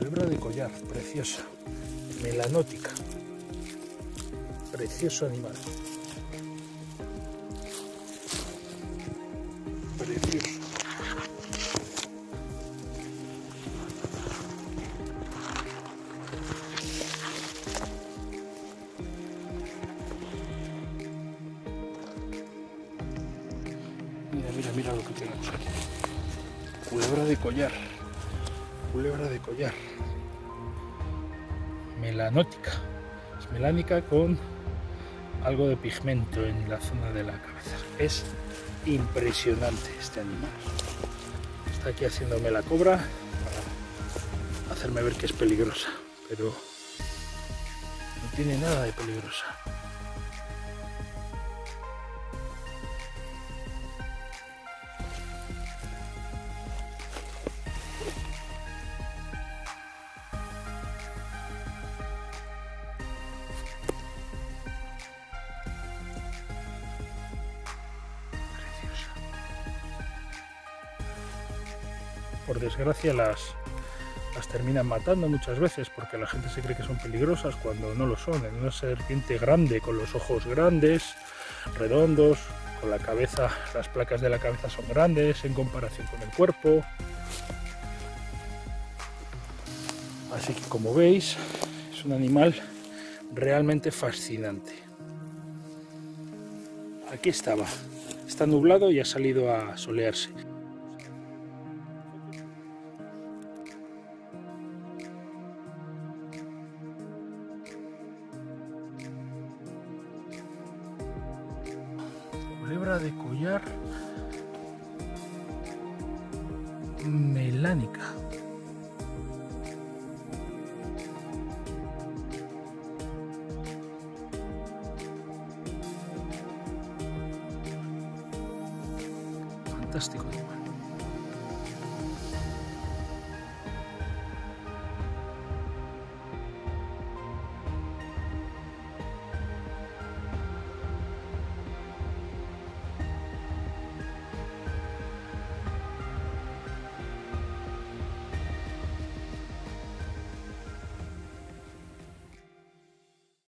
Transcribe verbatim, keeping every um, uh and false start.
Culebra de collar, preciosa. Melanótica. Precioso animal. Precioso. Mira, mira, mira lo que tenemos aquí. Culebra de collar. Culebra de collar. Melanótica. Es melánica con algo de pigmento en la zona de la cabeza. Es impresionante este animal. Está aquí haciéndome la cobra para hacerme ver que es peligrosa, pero no tiene nada de peligrosa. Por desgracia las, las terminan matando muchas veces porque la gente se cree que son peligrosas cuando no lo son. Es una serpiente grande con los ojos grandes, redondos, con la cabeza, las placas de la cabeza son grandes en comparación con el cuerpo. Así que como veis es un animal realmente fascinante. Aquí estaba, está nublado y ha salido a solearse. Culebra de collar melánica. Fantástico animal.